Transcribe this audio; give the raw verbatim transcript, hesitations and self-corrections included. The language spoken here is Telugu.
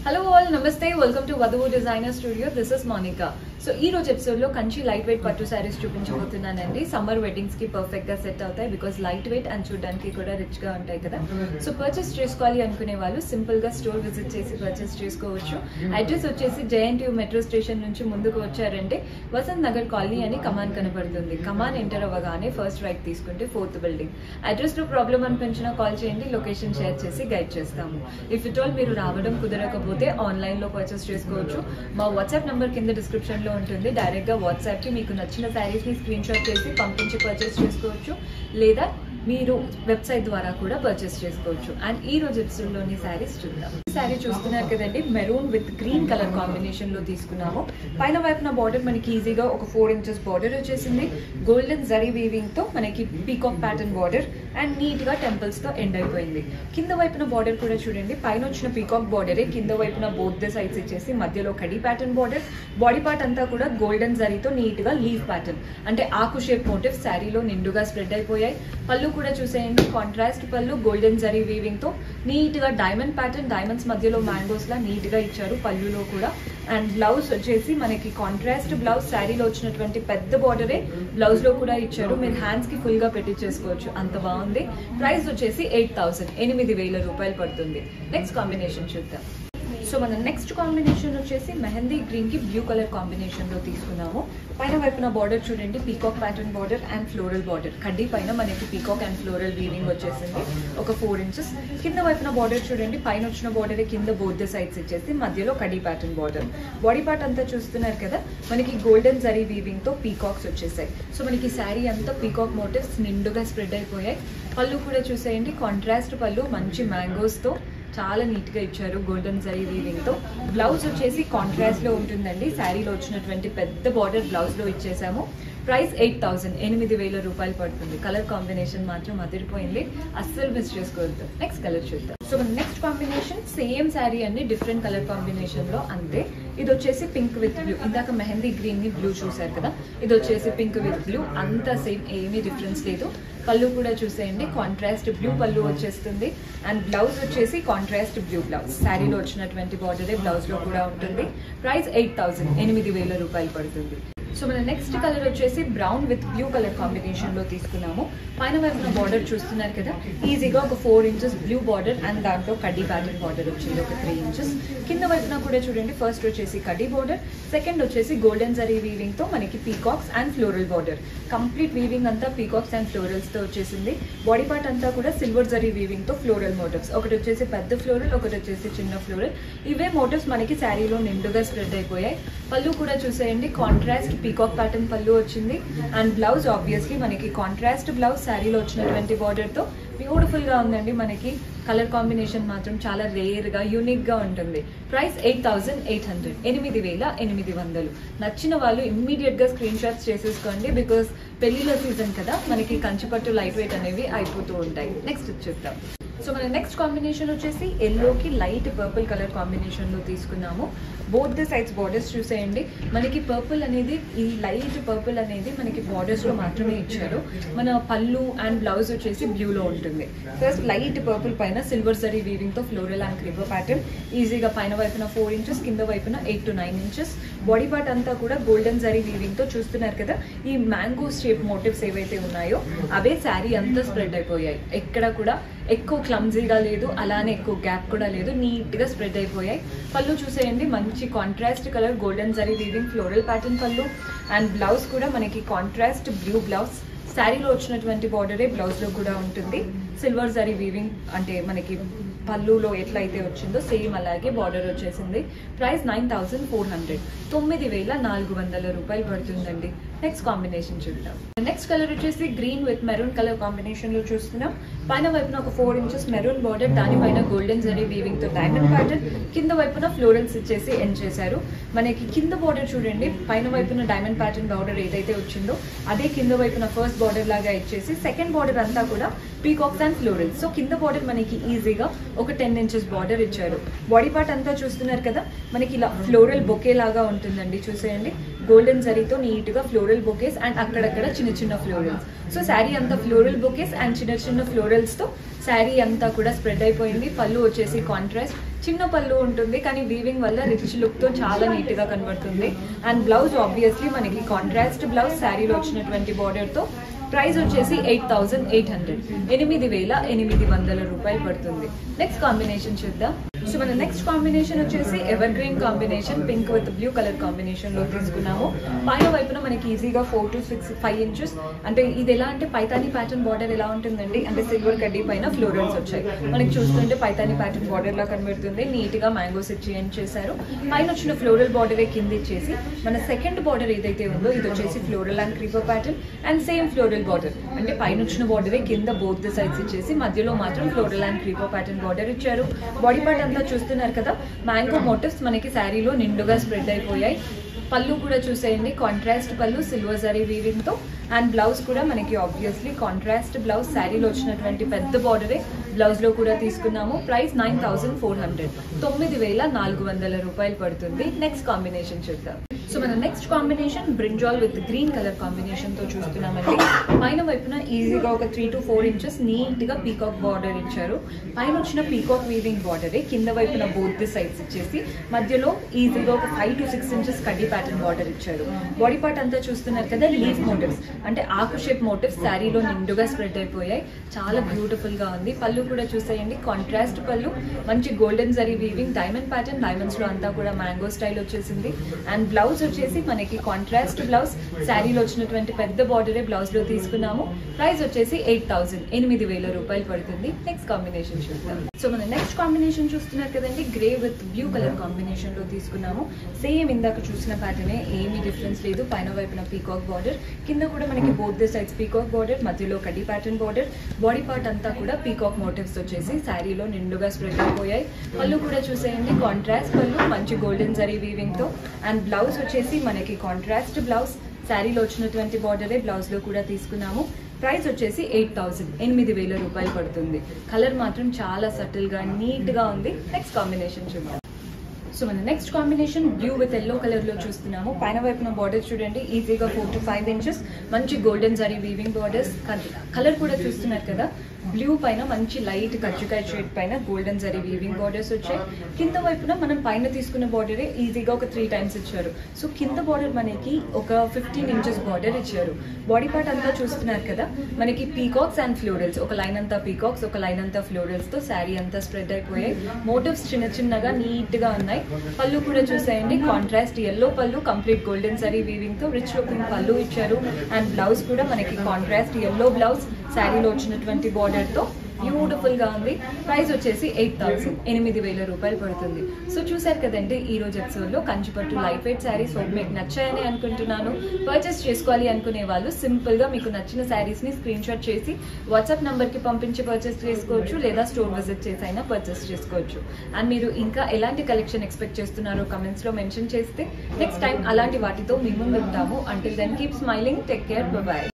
Hello all, Namaste, welcome to Vaduvu Designer Studio. This is Monica. So ee roju episode lo kanchi lightweight pattu sarees చూపించబోతున్నానండి. సమ్మర్ వెడ్డింగ్స్ కి పర్ఫెక్ట్ గా సెట్ అవుతాయి బికాజ్ లైట్ వెయిట్ అండ్ చూడడానికి కూడా రిచ్ గా ఉంటాయి కదా. సో పర్చేస్ చేసుకోవాలి అనుకునే వాళ్ళు సింపుల్ గా స్టోర్ విజిట్ చేసి పర్చేస్ చేసుకోవచ్చు. అడ్రస్ వచ్చేసి జేఎన్టీయూ మెట్రో స్టేషన్ నుంచి ముందుకు వచ్చారంటే వసంత్ నగర్ కాలనీ అని కమాన్ కనబడుతుంది. కమాన్ ఎంటర్ అవ్వగానే ఫస్ట్ రైట్ తీసుకుంటే ఫోర్త్ బిల్డింగ్. అడ్రస్ లో ప్రాబ్లం అనిపించినా కాల్ చేయండి, లొకేషన్ షేర్ చేసి గైడ్ చేస్తాము. ఇఫ్ ఇట్ ఆల్ మీరు రావడం కుదరకపోతే ఆన్లైన్ లో పర్చేస్ చేసుకోవచ్చు. మా వాట్సాప్ నంబర్ కింద డిస్క్రిప్షన్ లో ఉంటుంది. డైరెక్ట్ గా వాట్సాప్ కి మీకు నచ్చిన శారీస్ ని స్క్రీన్ షాట్ చేసి పంపించి పర్చేస్ చేసుకోవచ్చు, లేదా మీరు వెబ్సైట్ ద్వారా కూడా పర్చేస్ చేసుకోవచ్చు. అండ్ ఈ రోజు ఎపిసోడ్ లోని శారీస్ చూద్దాం. ఈ శారీ చూస్తున్నారు కదండి, maroon with green colour combination లో తీసుకున్నాము. పైన వైపున బార్డర్ మనకి ఈజీగా ఒక ఫోర్ ఇంచెస్ బార్డర్ వచ్చేసింది. గోల్డెన్ జరీ వీవింగ్ తో మనకి peacock pattern border and neat గా టెంపుల్స్ తో ఎండ్ అయిపోయింది. కింద వైపున బార్డర్ కూడా చూడండి, పైన వచ్చిన పీకాక్ బార్డరే కింద వైపున బోత్ ద సైడ్స్ ఇచ్చేసి మధ్యలో కడి ప్యాటర్న్ బార్డర్. బాడీ పార్ట్ అంతా కూడా గోల్డెన్ జరీతో నీట్ గా లీఫ్ ప్యాటర్న్ అంటే ఆకు షేప్ మోటివ్ శారీలో నిండుగా స్ప్రెడ్ అయిపోయాయి. పళ్ళు కూడా చూసేయండి, contrast pallu golden zari weaving తో నీట్ గా డైమండ్ ప్యాటర్న్, డైమండ్స్ మధ్యలో మ్యాంగోస్ లా నీట్ గా ఇచ్చారు పళ్ళులో కూడా. అండ్ బ్లౌజ్ వచ్చేసి మనకి కాంట్రాస్ట్ బ్లౌజ్, శారీలో వచ్చినటువంటి పెద్ద బార్డరే బ్లౌజ్ లో కూడా ఇచ్చారు. మీరు హ్యాండ్స్ కి ఫుల్ గా పెట్టించేసుకోవచ్చు, అంత బాగుంది. ప్రైస్ వచ్చేసి ఎయిట్ థౌసండ్ ఎనిమిది వేల రూపాయలు పడుతుంది. నెక్స్ట్ కాంబినేషన్ చూద్దాం. సో మన నెక్స్ట్ కాంబినేషన్ వచ్చేసి మెహందీ గ్రీన్ కి బ్లూ కలర్ కాంబినేషన్ లో తీసుకున్నాము. పైన వైపున బార్డర్ చూడండి, peacock pattern border and floral border. కడ్డీ పైన మనకి పీకాక్ అండ్ ఫ్లోరల్ వీవింగ్ వచ్చేసింది ఒక ఫోర్ ఇంచెస్. కింద వైపున బార్డర్ చూడండి, పైన వచ్చిన బార్డర్ కింద బోత్ ద సైడ్స్ ఇచ్చేసి మధ్యలో కడ్డీ ప్యాటర్న్ బార్డర్. బాడీ పార్ట్ అంతా చూస్తున్నారు కదా, మనకి గోల్డెన్ జరీ వీవింగ్ తో పీకాక్స్ వచ్చేసాయి. సో మనకి శారీ అంతా పీకాక్ మోటివ్స్ నిండుగా స్ప్రెడ్ అయిపోయాయి. పళ్ళు కూడా చూసేయండి, కాంట్రాస్ట్ పళ్ళు మంచి మ్యాంగోస్ తో చాలా నీట్ గా ఇచ్చారు గోల్డెన్ జరీ వీవింగ్ తో. బ్లౌజ్ వచ్చేసి కాంట్రాస్ట్ లో ఉంటుందండి. శారీలో వచ్చినటువంటి పెద్ద బార్డర్ బ్లౌజ్ లో ఇచ్చేసాము. ప్రైస్ ఎయిట్ థౌసండ్ ఎనిమిది వేల రూపాయలు పడుతుంది. కలర్ కాంబినేషన్ మాత్రం అదిరిపోయింది, అస్సలు మిస్ చేసుకోవద్దు. నెక్స్ట్ కలర్ చూద్దాం. So next combination same sari అండి, డిఫరెంట్ కలర్ కాంబినేషన్ లో అంతే. ఇది వచ్చేసి పింక్ విత్ బ్లూ. ఇందాక మెహందీ గ్రీన్ ని బ్లూ చూసారు కదా, ఇది వచ్చేసి పింక్ విత్ బ్లూ. అంతా సేమ్, ఏమీ డిఫరెన్స్ లేదు. పళ్ళు కూడా చూసేయండి, కాంట్రాస్ట్ బ్లూ పళ్ళు వచ్చేస్తుంది. అండ్ బ్లౌజ్ వచ్చేసి కాంట్రాస్ట్ బ్లూ బ్లౌజ్. శారీలో వచ్చినటువంటి బార్డరే బ్లౌజ్ లో కూడా ఉంటుంది. ప్రైస్ ఎయిట్ థౌసండ్ ఎనిమిది వేల రూపాయలు పడుతుంది. సో మన నెక్స్ట్ కలర్ వచ్చేసి brown with blue colour combination లో తీసుకున్నాము. పైన వైపున బార్డర్ చూస్తున్నారు కదా, ఈజీగా ఒక four inches blue border and దాంట్లో కడ్డీ ప్యాటర్న్ బార్డర్ వచ్చింది ఒక త్రీ ఇంచెస్. కింద వైపున కూడా చూడండి, ఫస్ట్ వచ్చేసి కడ్డీ బార్డర్, సెకండ్ వచ్చేసి గోల్డెన్ జరీ వీవింగ్ తో మనకి peacocks and floral border. Complete weaving అంతా పీకాక్స్ అండ్ ఫ్లోరల్స్ తో వచ్చేసింది. బాడీ పార్ట్ అంతా కూడా సిల్వర్ జరీ వీవింగ్ తో ఫ్లోరల్ మోటివ్స్, ఒకటి వచ్చేసి పెద్ద ఫ్లోరల్, ఒకటి వచ్చేసి చిన్న ఫ్లోరల్. ఇవే మోటివ్స్ మనకి శారీలో నిండుగా స్ప్రెడ్ అయిపోయాయి. పళ్ళు కూడా చూసేయండి, కాంట్రాస్ట్ పీకాక్ ప్యాటర్న్ పళ్ళు వచ్చింది. అండ్ బ్లౌజ్ ఆబ్వియస్లీ మనకి కాంట్రాస్ట్ బ్లౌజ్, శారీలో వచ్చినటువంటి బార్డర్ తో బ్యూటిఫుల్ గా ఉందండి. మనకి కలర్ కాంబినేషన్ మాత్రం చాలా రేర్ గా యూనిక్ గా ఉంటుంది. Price eight thousand eight hundred ఎనిమిది వేల ఎనిమిది వందలు. నచ్చిన వాళ్ళు ఇమ్మీడియట్ గా స్క్రీన్ షాట్స్ చేసేసుకోండి, బికాస్ పెళ్లిల సీజన్ కదా, మనకి కంచిపట్టు లైట్ వెయిట్ అనేవి అయిపోతూ ఉంటాయి. నెక్స్ట్ చూద్దాం. సో మన నెక్స్ట్ కాంబినేషన్ వచ్చేసి ఎల్లోకి లైట్ పర్పుల్ కలర్ కాంబినేషన్ లో తీసుకున్నాము. బోత్ ద సైడ్స్ బార్డర్స్ చూసేయండి, మనకి పర్పుల్ అనేది, ఈ లైట్ పర్పుల్ అనేది మనకి బార్డర్స్ లో మాత్రమే ఇచ్చారు. మన పళ్ళు అండ్ బ్లౌజ్ వచ్చేసి బ్లూ లో ఉంటుంది. ఫస్ట్ లైట్ పర్పుల్ పైన సిల్వర్ జరీ వీవింగ్ తో ఫ్లోరల్ అండ్ క్రీపర్ ప్యాటర్న్. ఈజీగా పైన వైపున ఫోర్ ఇంచెస్, కింద వైపున eight to nine inches. Body part అంతా కూడా గోల్డెన్ జరీ వీవింగ్ తో చూస్తున్నారు కదా, ఈ మ్యాంగో షేప్ మోటివ్స్ ఏవైతే ఉన్నాయో అవే శారీ అంతా స్ప్రెడ్ అయిపోయాయి. ఎక్కడ కూడా ఎక్కువ క్లమ్జీగా లేదు, అలానే ఎక్కువ గ్యాప్ కూడా లేదు, నీట్ గా స్ప్రెడ్ అయిపోయాయి. పళ్ళు చూసేయండి, మంచి contrast colour golden zari weaving floral pattern pallu. And blouse కూడా మనకి కాంట్రాస్ట్ బ్లూ బ్లౌజ్. శారీలో వచ్చినటువంటి బార్డరే బ్లౌజ్ లో కూడా ఉంటుంది. సిల్వర్ జరీ వీవింగ్ అంటే మనకి పళ్ళులో ఎట్లయితే వచ్చిందో సేమ్ అలాగే బార్డర్ వచ్చేసింది. Price nine thousand four hundred తొమ్మిది వేల నాలుగు వందల రూపాయలు పడుతుందండి. నెక్స్ట్ కాంబినేషన్ చూద్దాం. నెక్స్ట్ కలర్ వచ్చేసి green with maroon colour combination లో చూస్తున్నాం. పైన వైపున ఒక ఫోర్ ఇంచెస్ మెరూన్ బార్డర్, దానిపైన గోల్డెన్ జరీ వీవింగ్ తో డైమండ్ ప్యాటర్న్, కింద వైపున ఫ్లోరల్స్ ఇచ్చేసి ఎండ్ చేశారు. మనకి కింద బార్డర్ చూడండి, పైన వైపున డైమండ్ ప్యాటర్న్ బార్డర్ ఏదైతే వచ్చిందో అదే కింద వైపున ఫస్ట్ బార్డర్ లాగా ఇచ్చేసి సెకండ్ బార్డర్ అంతా కూడా పీకాక్స్ అండ్ ఫ్లోరల్స్. సో కింద బార్డర్ మనకి ఈజీగా ఒక టెన్ ఇంచెస్ బార్డర్ ఇచ్చారు. బాడీ పార్ట్ అంతా చూస్తున్నారు కదా, మనకి ఇలా ఫ్లోరల్ బొకే లాగా ఉంటుందండి. చూసేయండి, గోల్డెన్ జరీతో నీట్ గా ఫ్లోరల్ బొకేస్ అండ్ అక్కడక్కడ చిన్న చిన్న ఫ్లోరల్స్. సో శారీ అంతా ఫ్లోరల్ బొకేస్ అండ్ చిన్న చిన్న ఫ్లోరల్స్ తో శారీ అంతా కూడా స్ప్రెడ్ అయిపోయింది. పళ్ళు వచ్చేసి కాంట్రాస్ట్ చిన్న పళ్ళు ఉంటుంది, కానీ వీవింగ్ వల్ల రిచ్ లుక్ తో చాలా నీట్ గా కనబడుతుంది. అండ్ బ్లౌజ్ ఆబ్వియస్లీ మనకి కాంట్రాస్ట్ బ్లౌజ్ శారీలో వచ్చినటువంటి బార్డర్ తో. ప్రైస్ వచ్చేసి ఎయిట్ థౌసండ్ ఎయిట్ హండ్రెడ్ ఎనిమిది వేల ఎనిమిది వందల రూపాయలు పడుతుంది. నెక్స్ట్ కాంబినేషన్ చూద్దాం. సో మన నెక్స్ట్ కాంబినేషన్ వచ్చేసి evergreen combination, pink with blue colour combination లో తీసుకున్నాము. పైన వైపున మనకి ఈజీగా four to six five inches అంటే ఇది ఎలా అంటే పైతాని ప్యాటర్న్ బార్డర్ ఎలా ఉంటుందండి అంటే సిల్వర్ కడ్డీ పైన ఫ్లోరల్స్ వచ్చాయి. మనకి చూస్తుంటే పైతాని ప్యాటర్న్ బార్డర్ లా కనబడుతుంది. నీట్ గా మ్యాంగోస్ ఇచ్చి ఎండ్ చేశారు. పైన వచ్చిన ఫ్లోరల్ బార్డరే కింద ఇచ్చేసి మన సెకండ్ బార్డర్ ఏదైతే ఉందో ఇది వచ్చేసి floral and creeper pattern and same floral border అంటే పైన వచ్చిన బార్డరే కింద బోత్ ద సైడ్స్ ఇచ్చేసి మధ్యలో మాత్రం floral and creeper pattern border ఇచ్చారు. బాడీ పార్ట్ అంతా చూస్తున్నారు కదా, మ్యాంగో మోటివ్స్ మనకి శారీలో నిండుగా స్ప్రెడ్ అయిపోయాయి. పళ్ళు కూడా చూసేయండి, contrast pallu silver zari weaving తో. అండ్ బ్లౌజ్ కూడా మనకి ఆబ్వియస్లీ కాంట్రాస్ట్ బ్లౌజ్ శారీలో వచ్చినటువంటి పెద్ద బార్డరే బ్లౌజ్ లో కూడా తీసుకున్నాము. Price nine thousand four hundred తొమ్మిది వేల నాలుగు వందల రూపాయలు పడుతుంది. నెక్స్ట్ కాంబినేషన్ చూద్దాం. సో మన next combination brinjal with green colour combination తో చూస్తున్నామండి. పైన వైపున ఈజీగా ఒక three to four inches neat గా పీకాక్ బార్డర్ ఇచ్చారు. పైన వచ్చిన పీకాక్ వీవింగ్ బార్డరే కింద వైపున బోత్ ది సైడ్స్ ఇచ్చేసి మధ్యలో ఈజీగా ఒక ఫైవ్ టు సిక్స్ ఇంచెస్ కడ్డీ ప్యాటర్న్ బార్డర్ ఇచ్చారు. బాడీ పార్ట్ అంతా చూస్తున్నారు కదా, లీఫ్ మోటివ్స్ అంటే ఆకు షేప్ మోటివ్స్ శారీలో నిండుగా స్ప్రెడ్ అయిపోయాయి. చాలా బ్యూటిఫుల్ గా ఉంది. పళ్ళు కూడా చూసేయండి, కాంట్రాస్ట్ పళ్ళు మంచి golden zari weaving diamond pattern, diamonds లో అంతా కూడా మ్యాంగో స్టైల్ వచ్చేసింది. అండ్ బ్లౌజ్ వచ్చేసి మనకి కాంట్రాస్ట్ బ్లౌజ్ శారీలో వచ్చినటువంటి పెద్ద బార్డరే బ్లౌజ్ లో తీసుకున్నాము. ప్రైస్ వచ్చేసి ఎయిట్ థౌసండ్ ఎనిమిది వేల రూపాయలు పడుతుంది. నెక్స్ట్ కాంబినేషన్ చూద్దాం. సో మన నెక్స్ట్ కాంబినేషన్ చూస్తున్నారు కదండి, grey with blue colour combination లో తీసుకున్నాము. సేమ్ ఇందాక చూసిన ప్యాటర్నే, ఏమీ డిఫరెన్స్ లేదు. పైన వైపున పీకాక్ బార్డర్, కింద కూడా మనకి both the sides peacock border, మధ్యలో కడ్డీ ప్యాటర్న్ బార్డర్. బాడీ పార్ట్ అంతా కూడా పీకాక్ మోటివ్స్ వచ్చేసి శారీలో నిండుగా స్ప్రెడ్ అయిపోయాయి. పళ్ళు కూడా చూసేయండి, కాంట్రాస్ట్ పళ్ళు మంచి గోల్డెన్ జరీ వీవింగ్ తో. అండ్ బ్లౌజ్ వచ్చేసి మనకి కాంట్రాస్ట్ బ్లౌజ్ శారీలో వచ్చినటువంటి బార్డరే బ్లౌజ్ లో కూడా తీసుకున్నాము. ప్రైస్ వచ్చేసి ఎయిట్ థౌసండ్ ఎనిమిది వేల రూపాయలు పడుతుంది. కలర్ మాత్రం చాలా సటిల్ గా నీట్ గా ఉంది. నెక్స్ట్ కాంబినేషన్ చూద్దాం. సో మన next combination blue with yellow colour లో చూస్తున్నాము. పైన వైపున బార్డర్ చూడండి, ఈజీగా ఫోర్ టు ఫైవ్ ఇంచెస్ మంచి golden zari weaving borders. Colour కూడా చూస్తున్నారు కదా, బ్లూ పైన మంచి లైట్ కజ్జికాయ షేడ్ పైన గోల్డెన్ జరీ వీవింగ్ బార్డర్స్ వచ్చాయి. కింద వైపున మనం పైన తీసుకున్న బార్డరే ఈజీగా ఒక త్రీ టైమ్స్ ఇచ్చారు. సో కింద బార్డర్ మనకి ఒక ఫిఫ్టీన్ ఇంచెస్ బార్డర్ ఇచ్చారు. బాడీ పార్ట్ అంతా చూస్తున్నారు కదా, మనకి పీకాక్స్ అండ్ ఫ్లోరల్స్, ఒక లైన్ అంతా పీకాక్స్ ఒక లైన్ అంతా ఫ్లోరల్స్ తో శారీ అంతా స్ప్రెడ్ అయిపోయాయి. మోటివ్స్ చిన్న చిన్నగా నీట్ గా ఉన్నాయి. పళ్ళు కూడా చూసేయండి, కాంట్రాస్ట్ ఎల్లో పళ్ళు కంప్లీట్ గోల్డెన్ జరీ వీవింగ్ తో రిచ్ లుకింగ్ పళ్ళు ఇచ్చారు. అండ్ బ్లౌజ్ కూడా మనకి కాంట్రాస్ట్ ఎల్లో బ్లౌజ్ శారీలో వచ్చినటువంటి బార్డర్ తో బ్యూటిఫుల్ గా ఉంది. ప్రైస్ వచ్చేసి ఎయిట్ థౌసండ్ ఎనిమిది వేల రూపాయలు పడుతుంది. సో చూసారు కదండి ఈ రోజు ఎపిసోడ్ లో కంచిపట్టు లైట్ వెయిట్ శారీస్ హోప్ మీకు నచ్చాయని అనుకుంటున్నాను. పర్చేస్ చేసుకోవాలి అనుకునే వాళ్ళు సింపుల్ గా మీకు నచ్చిన శారీస్ ని స్క్రీన్ షాట్ చేసి వాట్సాప్ నంబర్ కి పంపించి పర్చేస్ చేసుకోవచ్చు, లేదా స్టోర్ విజిట్ చేసి అయినా పర్చేస్ చేసుకోవచ్చు. అండ్ మీరు ఇంకా ఎలాంటి కలెక్షన్ ఎక్స్పెక్ట్ చేస్తున్నారో కమెంట్స్ లో మెన్షన్ చేస్తే నెక్స్ట్ టైం అలాంటి వాటితో మీ ముందు ఉంటాము. Until then keep smiling, take care, bye by.